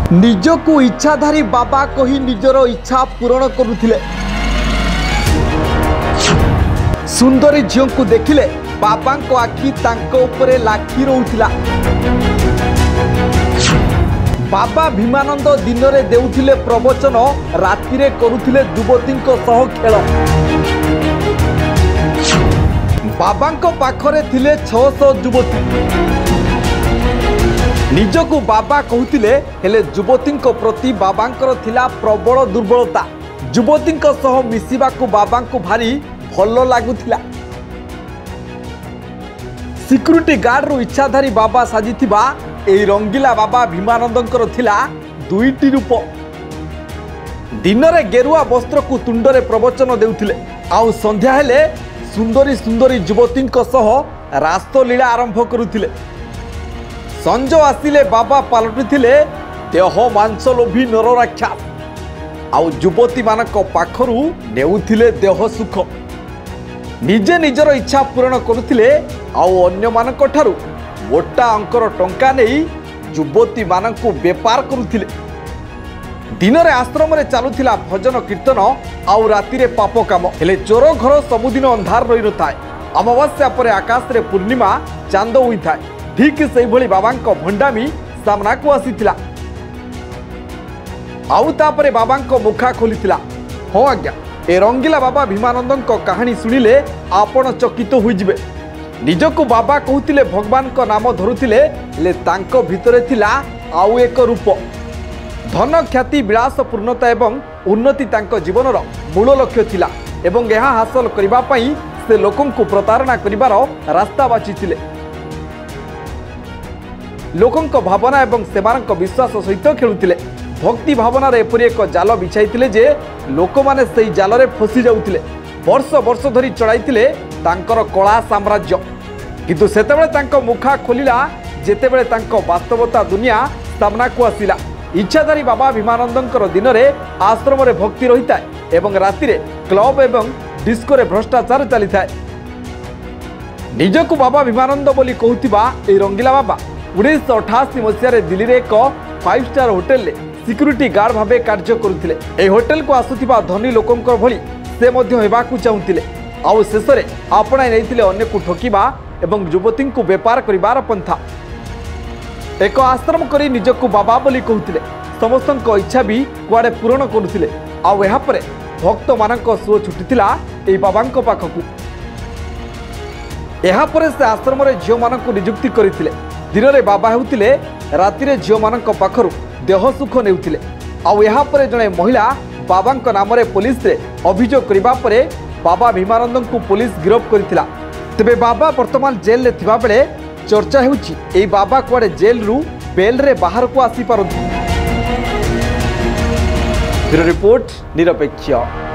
निजकु इच्छाधारी बाबा कही निजर इच्छा पूरण करुथिले। सुंदरी झील को देखिले बाबा को आखि तांको उपरे लाखी रोउथिला। बाबा भीमानंद दिन रे देउथिले प्रवचन, राति रे करुथिले युवतींको सह खेल। बाबांको पाखरे थिले 600 युवती। निजकु बाबा कहूतिले हेले युवतींको प्रति बाबांकर थिला प्रबल दुर्बलता। युवतींको सह मिसिबाकु बाबांको भारी भल लागुथिला। सिक्यूरिटी गार्ड रु इच्छाधारी बाबा साजिथिबा एई रंगीला बाबा भीमानंदंकर थिला दुईटी रूप। दिन रे गेरुआ वस्त्र को तुंडरे प्रवचन देउथिले, आउ संध्या हेले सुंदरी सुंदरी युवतींको सह रास्तलीला आरंभ करुथिले। संज आसिले बाबा पालटिथिले देह मांस लोभी नरराक्षा। आउ युवती मानक पाखरु नेउथिले देह सुख। निजे निजर इच्छा पूरण करुथिले, आउ अन्य मानक ठारू मोटा अंकर टंका नहीं युवती मानकु बेपार करुथिले। दिन रे आश्रम रे चालुथिला भजन कीर्तन, आउ राति रे पाप काम। हेले चोर घर सबुदिन अंधार रही न थाए। अमावास्या परे आकाश रे पूर्णिमा चांद होई थाए। ठीक से भली बाबांको भंडामी सामना को आसीथिला। आउ तापरे बाबांको मुखा खोलिथिला। हो आज्ञा, ए रंगीला बाबा भीमानंदंको कहानी सुनिले आपण चकित होई जिवे। निजकु बाबा कहूतिले भगवान को नाम धरुथिले, ले तांको भितरे थिला आउ एक रूप। धन ख्याति विलास पूर्णता एवं उन्नति तांको जीवनर मूल लक्ष्य थिला एवं यह हासिल करिबा पई से लोकंकु प्रतारणा करिबार रास्ता बाचिथिले। लोकंको भावना एवं सेमानक विश्वास सहित खेलुथिले। भक्ति भावनार एपरि एक जाल बिछाइथिले जे लोक माने सेई जालरे फसी जाउथिले। वर्ष वर्ष धरी चढ़ाइथिले तांकर कला साम्राज्य। किंतु सेतेबेले तांको मुखा खोलिला जेतेबेले तांको वास्तवता दुनिया सामना को आसिला। इच्छाधारी बाबा भीमानंदंकर दिन रे आश्रम रे भक्ति रही थाए एवं राति रे क्लब एवं डिस्को रे भ्रष्टाचार चली थाए। निजकु बाबा भीमानंद बोली कहूथिबा ए रंगीला बाबा 1988 मसीह दिल्ली रे एक 5 स्टार होटेल रे सिक्यूरिटी गार्ड भाबे कार्य करुथिले। ए होटेल को आसुथिबा धनी लोकंकर भली से मध्य हेबाकु चाहुथिले। आउ शेषरे आपणाई नैथिले अन्यकु ठकिबा एवं युवती को बेपार करिबार पंथा। एक आश्रम करी निजकु बाबा बोली कहूथिले। समस्तंको इच्छा भी कुआडे पूरण करुथिले। आउ एहा परे भक्त मानक सुओ छुटिथिला एई बाबांको पाखकु। एहा परे से आश्रम रे झियो मानकु नियुक्ति करिथिले। दिन रे बाबा हेउथिले, राति रे झियो मानक पाखरु देह सुख नेउथिले। आउ एहा परे जणे महिला बाबांको नाम रे पुलिस रे अभियोग करिबा परे बाबा भीमानंद को पुलिस गिरफ्त करिथिला। तेबे बाबा वर्तमान जेल रे थिबा बेले चर्चा हेउची एई बाबा कुआडे जेल रु बेल रे बाहर को आसी पारथि। ब्यूरो रिपोर्ट निरपेक्ष।